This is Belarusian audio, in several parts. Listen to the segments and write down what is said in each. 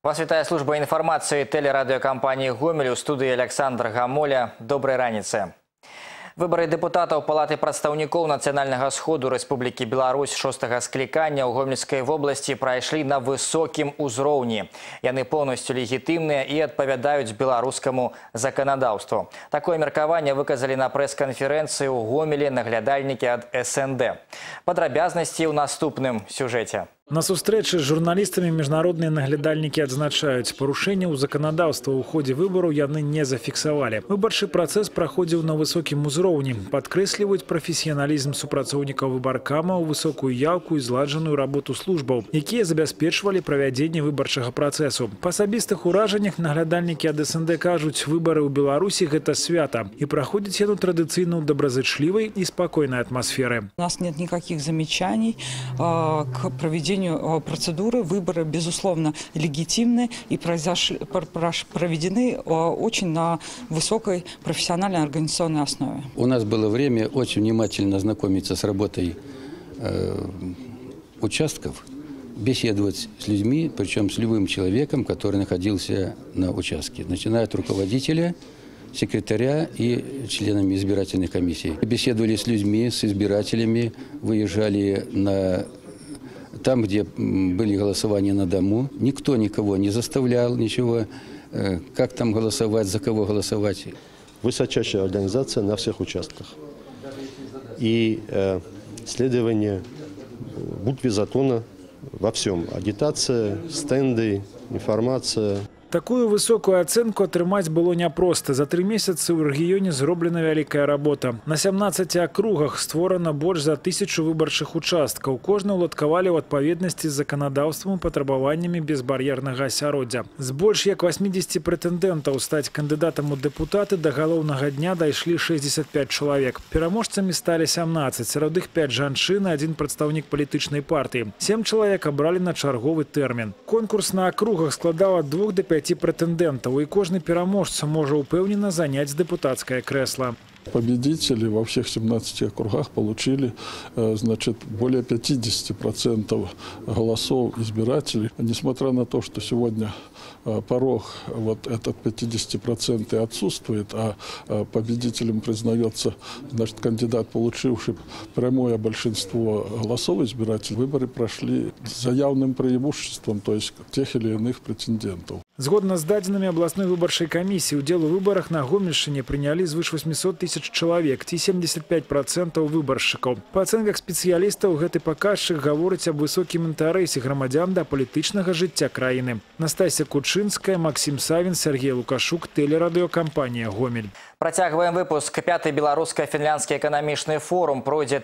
Вас вітае служба інфармацыі тэлерадыёкампаніі «Гомель», у студыі Александр Гамоля. Добрай раніцы. Выборы депутатаў Палаты прадстаўнікоў Нацыянальнага сходу Рэспублікі Беларусь 6-го склікання ў Гомельскай вобласці прайшлі на высокім узроўні. Яны поўнасцю легітымныя і адпавядаюць беларускаму заканадаўству. Такое меркаванне выказалі на прэс-канферэнцыі ў Гомелі наглядальнікі ад СНД. Падрабязнасці ў наступным сюжэце. На сустрэчы з журналістамі міжнародныя наглядальнікі адзначаюць, парушэнняў заканадаўства ў ходзе выбараў яны не зафіксавалі. Выбарчы працэс праходзіў на высокім узроўні. Падкрэсліваюць прафесіяналізм супрацоўнікаў выбаркамаў, высокую яўку і зладжаную работу службаў, якія забяспечвалі правядзенне выбарчага працэсу. Па асабістых уражаннях наглядальнікі ад СНД кажуць, выбары ў Беларусі гэта свята, і праходзіць яно традыцыйна ў добразычлівай і спакойнай атмасферы. У нас нет никаких замечаний к проведению процедуры. Выборы, безусловно, легитимны и проведены очень на высокой профессиональной организационной основе. У нас было время очень внимательно знакомиться с работой участков, беседовать с людьми, причем с любым человеком, который находился на участке, начиная от руководителя, секретаря и членами избирательных комиссий. Беседовали с людьми, с избирателями, выезжали там, где были голосования на дому. Никто никого не заставлял ничего, как там голосовать, за кого голосовать. Высочайшая организация на всех участках. И следование букве закона во всем. Агитация, стенды, информация. Такую высокую ацэнку атрымаць было няпроста. За 3 месяцы ў рэгіёне зроблена вялікая работа. На 17 акругах створана больш за 1000 выбарчых участкаў. Кожны ўладкавалі ў адпаведнасці з заканадаўствам і патрабаваннямі безбар'ернага асяроддзя. З больш як 80 прэтэндэнтаў стаць кандыдатам у дэпутаты да галоўнага дня дайшлі 65 чалавек. Пераможцамі сталі 17, сярод іх 5 жанчын і 1 прадстаўнік палітычнай партыі. 7 чалавек абралі на чарговы тэрмін. Конкурс на акругах складаў ад 2 до 5 прэтэндэнтаў, і кожны пераможца можа упэўнена заняць дэпутацкае крэсла. Победители во всех 17 округах получили более 50% голосов избирателей. Несмотря на то, что сегодня порог вот этот 50% отсутствует, а победителем признается кандидат, получивший прямое большинство голосов избирателей, выборы прошли с явным преимуществом, то есть тех или иных претендентов. Згодна з дадзенымі абласной выбарчай камісіі, удзел у выбарах на Гомельшчыне прынялі звыш 800 000 чалавек, ці 75% выбаршчыкаў. Па ацэнках спецыялістаў, гэты паказчык гаворыць аб высокім інтарэсе грамадзян да палітычнага жыцця краіны. Настасья Кучынская, Максим Савін, Сергей Лукашук, тэлерадыёкампанія «Гомель». Працягваем выпуск. 5-й беларуска-фінляндскі эканамічны форум пройдзе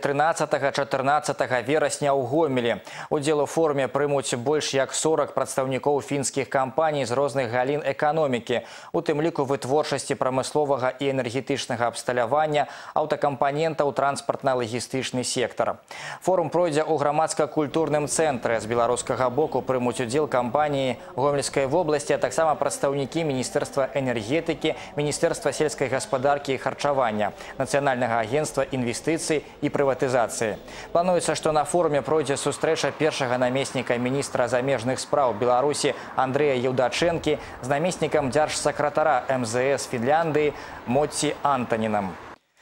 13-14 верасня ў Гомелі. Удзел у форуме прымуць больш як 40 прадстаўнікоў фінскіх кампаній з розных галін эканомікі, у тым ліку вытворчасці прамысловага і энергетычнага абсталявання, аўтакампанентаў, транспартна-лагістычны сектар. Форум пройдзе ў грамадска-культурным цэнтры. З беларускага боку прымуць удзел кампаніі Гомельскай вобласці, а таксама прадстаўнікі Міністэрства энергетыкі, Міністэрства сельскай гаспадаркі і харчавання, Нацыянальнага агентства інвестыцый і прыватызацыі. Плануецца, што на форуме пройдзе сустрэча першага намесніка міністра замежных спраў Беларусі Андрэя Еўдачэнкі з намеснікам дзяржсакратара МЗС Фінляндыі Мотці Антанінам.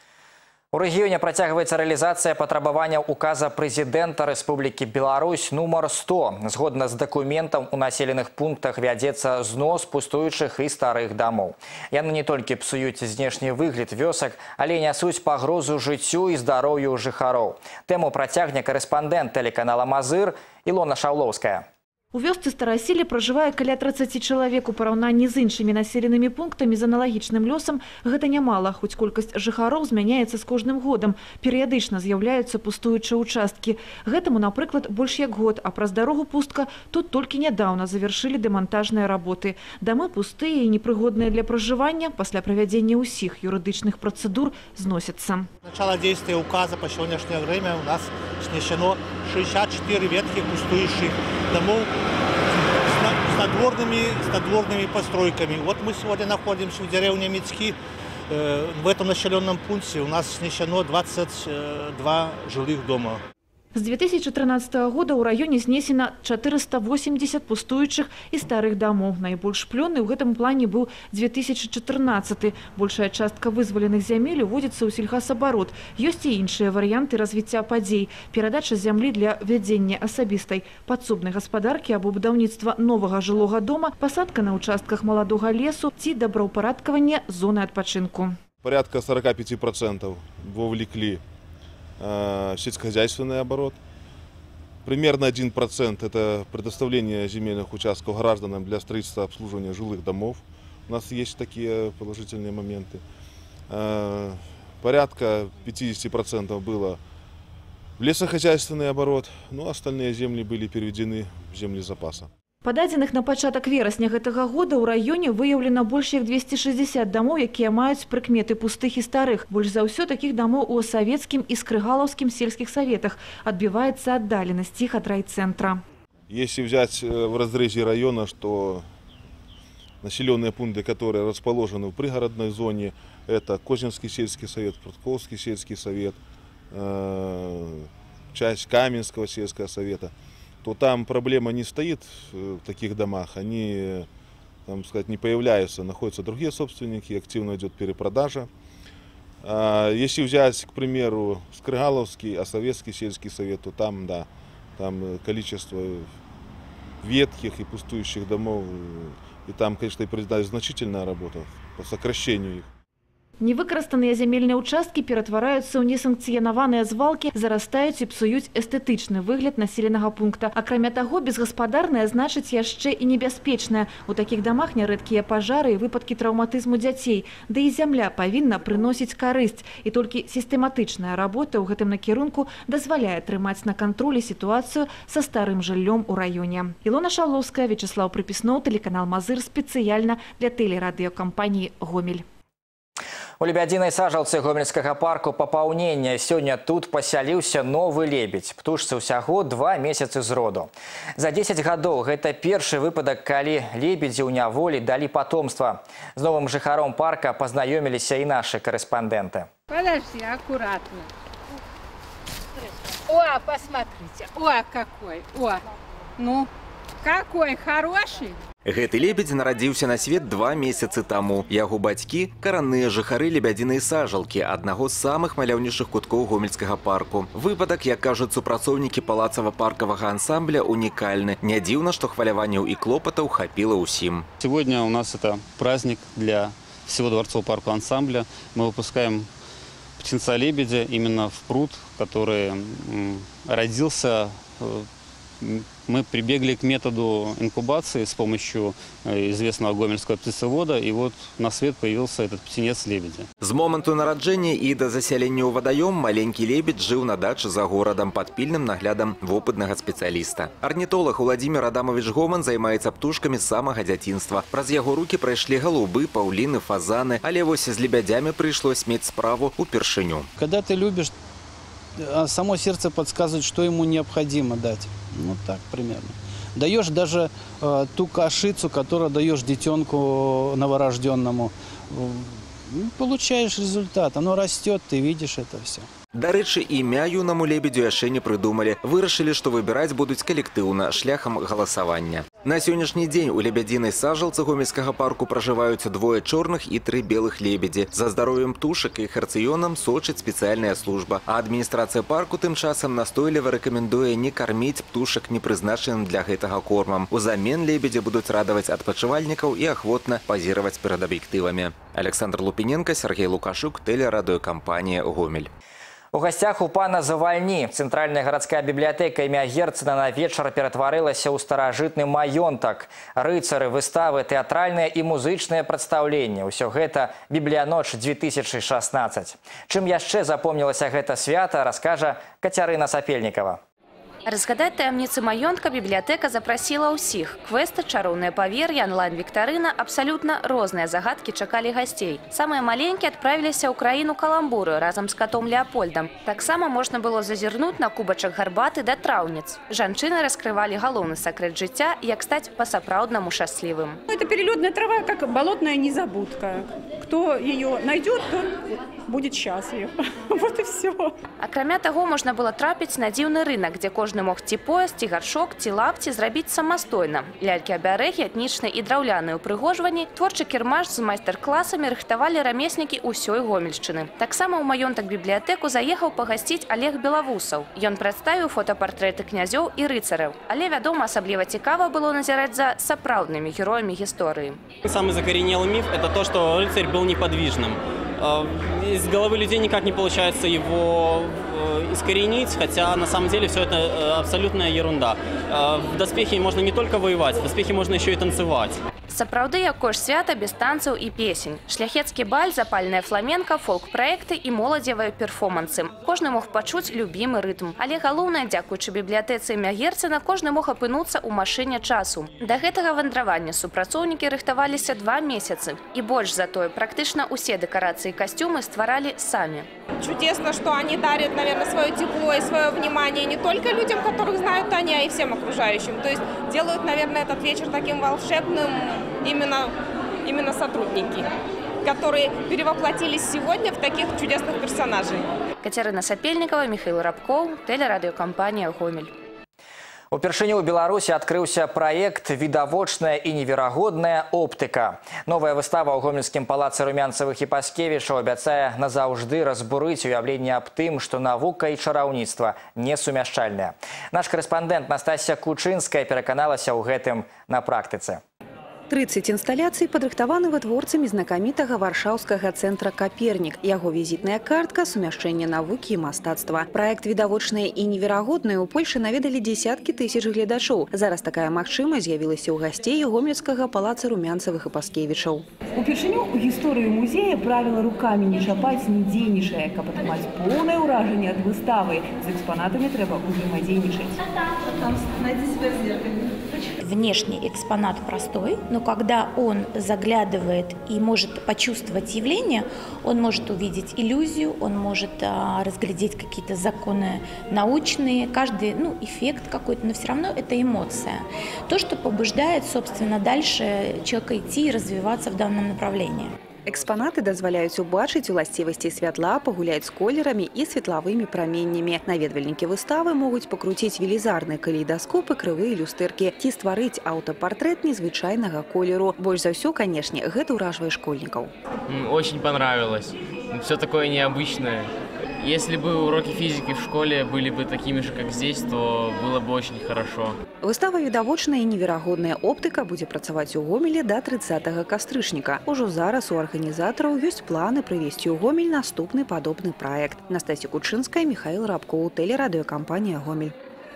У рэгіёне працягваецца рэалізацыя патрабаванняў указа прэзідэнта Рэспублікі Беларусь нумар 100. Згодна з дакументам, у населеных пунктах вядзецца знос пустуючых і старых дамоў. Яны не толькі псуюць знешні выгляд вёсак, але і нясуць пагрозу жыццю і здароўю жыхароў. Тэму працягне корэспандэнт тэлеканала «Мазыр» Ілона Шаўлоўская. У вёсцы Старасіле пражывае каля 30 чалавек. У параўнанні з іншымі населенымі пунктамі з аналагічным лёсам гэта нямала, хоць колькасць жыхароў змяняецца з кожным годам. Перыядычна з'яўляюцца пустуючыя участкі. Гэтаму, напрыклад, больш як год, а праз дарогу пустка тут толькі нядаўна завяршылі дэмантажныя работы. Дамы пустыя і непрыгодныя для пражывання пасля правядзення ўсіх юрыдычных працэдур зносяцца. Начало действия указа по сегодняшнее время у нас снесено 64 ветки пустующих домов с надворными постройками. Вот мы сегодня находимся в деревне Мицки. В этом населенном пункте у нас снесено 22 жилых дома. С 2013 года у районе снесено 480 пустующих и старых домов. Наибольш плённый в этом плане был 2014. Большая частка вызволенных земель уводится у сельхозоборот. Есть и іншыя варианты развития подей. Передача земли для ведения особистой подсобной господарки або будаўніцтва нового жилого дома, посадка на участках молодого лесу ці доброупорядкование зоны отпочинку. Порядка 45% вовлекли сельскохозяйственный оборот. Примерно 1% это предоставление земельных участков гражданам для строительства и обслуживания жилых домов. У нас есть такие положительные моменты. Порядка 50% было в лесохозяйственный оборот, но остальные земли были переведены в земли запаса. По дадзеных на пачатак верасня гэтага года ў раёне выяўлена больш як 260 домов, якія маюць прыкметы пустых і старых. Больш за ўсё такіх домов у савецкім і скрыгалаўскім сельскіх советах. Адбіваецца аддаленасць іх ад райцэнтра. Если взять в разрезе района, что населенные пункты, которые расположены в пригородной зоне, это Козинский сельский совет, Протковский сельский совет, часть Каменского сельского совета, то там проблема не стоит в таких домах, они, там сказать, не появляются, находятся другие собственники, активно идет перепродажа. Если взять, к примеру, Скрыгаловский, а Советский сельский совет, то там, да, там количество ветхих и пустующих домов, и там, конечно, и производится значительная работа по сокращению их. Невыкарыстаныя земельныя участкі ператвараюцца ў несанкцыянаваныя звалкі, зарастаюць і псуюць эстэтычны выгляд населенага пункта. Акрамя таго, безгаспадарнае значыць яшчэ і небяспечнае. У такіх дамах нярэдкія пажары і выпадкі траўматызму дзяцей. Да і зямля павінна прыносіць карысць. І толькі сістэматычная работа ў гэтым накірунку дазваляе трымаць на кантролі сітуацыю са старым жыллём у раёне. Ілона Шалоўская, Вячеслав Прыпісноў, телеканал Мазыр, спецыяльна для тэлерадыёкампаніі «Гомель». У лебядзінай сажалцы гомельскага парку папаўнення. Сёння тут пасяліўся новы лебедь. Птушцы ўсяго 2 месяцы з роду. За 10 гадоў гэта першы выпадак, калі лебедзі ў няволі далі потомства. З новым жыхаром парка пазнаёміліся і нашы корэспандэнты. Подожди, аккуратно. О, посмотрите. О, какой. О, ну, какой хороший. Гэты лебедь нарадзіўся на свет 2 месяцы таму. Яго бацькі – каранныя жыхары лебядзінай сажалкі, аднаго з самых маляўнейшых куткоў гомельскага парку. Выпадак, як кажуць супрацоўнікі палацава-паркавага ансамбля, унікальны. Не дзіўна, што хваляванняў і клопатаў хапіла ўсім. Сегодня у нас это праздник для всего дворцового парка ансамбля. Мы выпускаем птенца лебедя именно в пруд, который родился. Мы прибегли к методу инкубации с помощью известного гомельского птицевода, и вот на свет появился этот птенец лебедя. З моманту нараджэння і да засялення ў вадаём маленькі лебедь жыў на дачы за горадам пад пільным наглядам вопытнага спецыяліста. Арнітолог Владимир Адамович Гоман займаецца птушкамі з самага дзяцінства. Праз яго рукі прайшлі галубы, паўліны, фазаны, але вось з лебядзямі прыйшлось мець справу упершыню. Когда ты любишь, само сердце подсказывает, что ему необходимо дать. Ну так примерно. Даешь даже ту кашицу, которую даешь детенку новорожденному. Получаешь результат. Оно растет, ты видишь это все. Дарэчы, імя юнаму лебедю яшчэ не прыдумалі. Вырашылі, што выбіраць будуць калектыўна шляхам галасавання. На сённяшні дзень у лебядзінай сажалцы гомельскага парку пражываюць 2 чорных і 3 белых лебедзі. За здароўем птушак і іх рацыёнам сочыць спецыяльная служба. А адміністрацыя парку тым часам настойліва рэкамендуе не карміць птушак непрызначаным для гэтага кормам. Узамен лебедзі будуць радаваць адпачывальнікаў і ахвотна пазіраваць перад аб'ектывамі. Александр Лупіненко, Сергей Лукашук, тэлерадыёкампанія «Гомель». У гостях у пана Завальні цэнтральная гарадская бібліятэка імя Герцена на вечар ператварылася ў старажытны маёнтак. Рыцары, выставы, тэатральныя і музычныя прадстаўленні. Усё гэта бібліяноч 2016. Чым яшчэ запомнілася гэта свята, раскажа Кацярына Сапельнікава. Разгадать таямніцы маёнтка бібліятэка запрасіла ўсіх. Квесты, чароўныя павер'і, онлайн-віктарына, абсалютна розныя загадкі чакалі гасцей. Самыя маленькія адправіліся ў краіну Каламбурыю разам з катом Леапольдам. Таксама можна было зазірнуць на кубачак гарбаты да траўніц. Жанчыны раскрывалі галоўны сакрэт жыцця, як стаць па-сапраўднаму шчаслівым. Это перелётная трава, как болотная незабудка. Кто ее найдет, тот будет счастлив. Вот и все. Акрамя таго, можна было трапіць на дзіўны рынок, дзе кожны мог ці пояс, ці гаршок, ці лапці зрабіць самастойна. Лялькі-абярэгі, этнічныя і драўляныя ўпрыгожванні, творчы кірмаш з майстар-класамі рыхтавалі рамеснікі ўсёй Гомельшчыны. Таксама ў маёнтак-бібліятэку заехаў пагасціць Олег Белавусаў. Ён прадставіў фотапартрэты князёў і рыцараў. Але, вядома, асабліва цікава было назіраць за сапраўднымі героямі гісторыі. Самый закоренелый миф – это то, что рыцарь был неподвижным. Из головы людей никак не получается его искоренить, хотя на самом деле все это абсолютная ерунда. В доспехе можно не только воевать, в доспехе можно еще и танцевать. Сапраўды, якое ж свята без танцаў і песень. Шляхецкі баль, запальная фламенка, фолк-праекты і моладзевыя перформансы. Кожны мог пачуць любімы рытм. Але галоўнае, дзякуючы бібліятэцы імя Герцена, кожны мог апынуцца ў машыне часу. Да гэтага вандравання супрацоўнікі рыхтаваліся 2 месяцы. І больш за тое, практычна ўсе дэкарацыі і касцюмы стваралі самі. Чудесно, что они дарят, наверное, свое тепло и свое внимание не только людям, которых знают они, а и всем окружающим. То есть делают, наверное, этот вечер таким волшебным именно сотрудники, которые перевоплотились сегодня в таких чудесных персонажей. Катерина Сапельникова, Михаил Рабков, телерадиокомпания «Гомель». Упершыню ў Беларусі адкрыўся праект «Відавочная і неверагодная оптыка». Новая выстава ў Гомельскім палацы Румянцевых і Паскевічаў абяцае назаўжды разбурыць уяўленне аб тым, што навука і чараўніцтва несумяшчальныя. Наш корэспандэнт Настасья Кучынская пераканалася ў гэтым на практыцы. 30 інсталяцый падрыхтаваны вытворцамі знакамітага варшаўскага цэнтра «Капернік». Яго візітная картка – сумяшчэнне навукі і мастацтва. Праект «Відавочнае і неверагоднае» у Польшы наведалі дзесяткі тысяч гледачоў. Зараз такая магчымасць з'явілася ў гасцей Гомельскага палаца Румянцевых і Паскевічаў. Упершыню ў гісторыі музея правіла рукамі не чапаць, не дзейнічае. Каб атрымаць поўнае ўражанне ад выставы, з экспанатамі трэба ўзаемадзейнічаць. Внешний экспонат простой, но когда он заглядывает и может почувствовать явление, он может увидеть иллюзию, он может разглядеть какие-то законы научные, каждый эффект какой-то, но все равно это эмоция. То, что побуждает, собственно, дальше человека идти и развиваться в данном направлении. Экспонаты дазваляюць убачыць уласцівасці святла, пагуляць з колерамі і светлавымі праменнямі. Наведвальнікі выставы могуць пакруціць велізарны калейдаскоп і крывыя люстэркі ці стварыць аўтапартрэт незвычайнага колеру. Больш за ўсё, канешне, гэта ўражвае школьнікаў. Очень понравилось. Все такое необычное. Если бы уроки физики в школе были бы такими же, как здесь, то было бы очень хорошо. Выстава «Відавочная і неверагодная оптыка» будзе працаваць у Гомелі да 30 кастрычніка. Ужо зараз у арганізатараў ёсць планы прывесці ў Гомель наступны падобны праект. Настасья Кучынская, Михаил Рабков, телерадиокомпания «Гомель».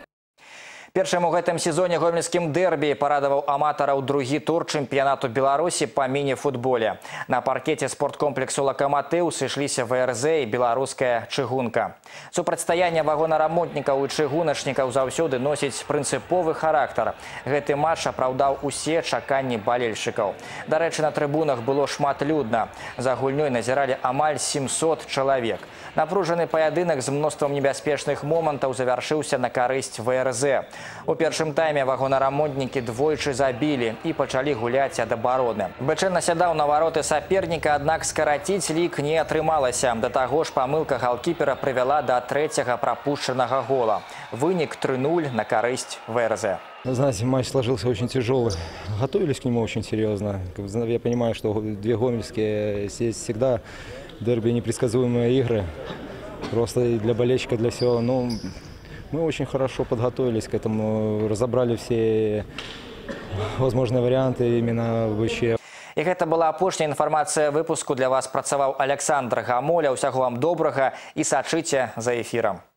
Першым у гэтым сезоне гомельскім дэрбі парадаваў аматараў другі тур чэмпіянату Беларусі па міні-футболе. На паркеце спорткомплексу «Лакаматыў» сышліся ВРЗ і беларуская чыгунка. Супрацьстаянне вагонарамонтнікаў і чыгуначнікаў заўсёды носіць прынцыповы характар. Гэты матч апраўдаў усе чаканні балельшчыкаў. Дарэчы, на трыбунах было шмат людна. За гульнёй назіралі амаль 700 чалавек. Напружаны паядынак з мноствам небяспечных момантаў завяршыўся на карысць ВРЗ. У першым тайме вагонарамонтнікі двойчы забілі і пачалі гуляць ад абароны. БЧ насядаў на вароты саперніка, аднак скараціць лік не атрымалася. Да таго ж памылка галкіпера прывяла да трэцяга прапушчанага гола. Вынік 3-0 на карысць ВРЗ. Знаете, матч сложился очень тяжелый. Готовились к нему очень серьезно. Я понимаю, что две гомельские здесь всегда дерби непредсказуемые игры. Просто и для болельщика, для всего. Но мы очень хорошо подготовились к этому, разобрали все возможные варианты именно в ВЧ. І гэта была апошняя інфармацыя выпуску. Для вас працаваў Александр Гамоля. Усяго вам добрага і сачыце за эфірам.